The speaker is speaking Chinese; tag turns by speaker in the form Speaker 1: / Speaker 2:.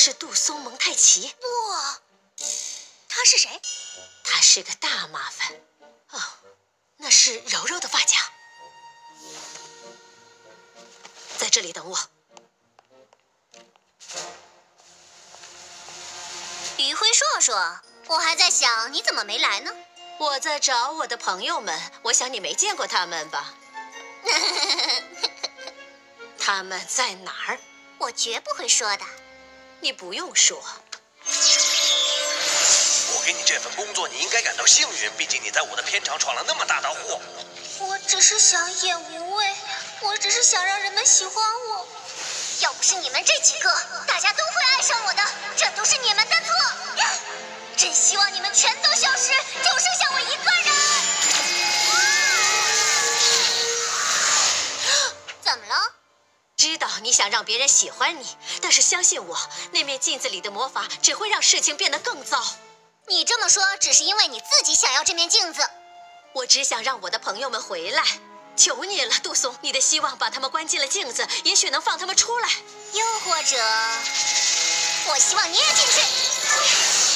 Speaker 1: 是杜松蒙太奇。
Speaker 2: 哇，他是谁？
Speaker 1: 他是个大麻烦。哦，那是柔柔的发夹。在这里等我。
Speaker 2: 余晖硕硕，我还在想你怎么没来呢？
Speaker 1: 我在找我的朋友们，我想你没见过他们吧？他们在哪儿？
Speaker 2: 我绝不会说的。
Speaker 1: 你不用说。
Speaker 3: 我给你这份工作，你应该感到幸运，毕竟你在我的片场闯了那么大的祸。
Speaker 2: 我只是想演无畏，我只是想让人们喜欢我。要不是你们这几个，大家都会爱上我的，这都是你们的错。真希望你们全都消失，就剩下我一个人。怎么了？
Speaker 1: 知道你想让别人喜欢你，但是相信我，那面镜子里的魔法只会让事情变得更糟。
Speaker 2: 你这么说，只是因为你自己想要这面镜子。
Speaker 1: 我只想让我的朋友们回来，求你了，杜松，你的希望把他们关进了镜子，也许能放他们出来。
Speaker 2: 又或者，我希望你也进去。